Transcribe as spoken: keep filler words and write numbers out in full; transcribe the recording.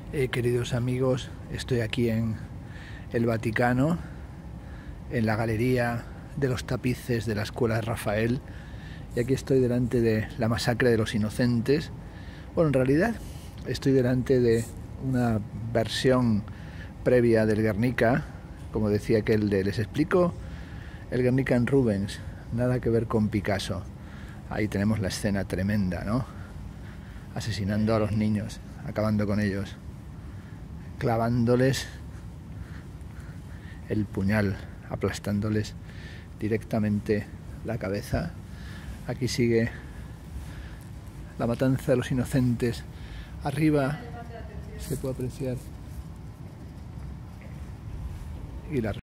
Eh, queridos amigos, estoy aquí en el Vaticano, en la galería de los tapices de la Escuela de Rafael, y aquí estoy delante de la masacre de los inocentes. Bueno, en realidad estoy delante de una versión previa del Guernica, como decía aquel de les explico, el Guernica en Rubens, nada que ver con Picasso. Ahí tenemos la escena tremenda, ¿no? Asesinando a los niños, acabando con ellos, clavándoles el puñal, aplastándoles directamente la cabeza. Aquí sigue la matanza de los inocentes. Arriba se puede apreciar y la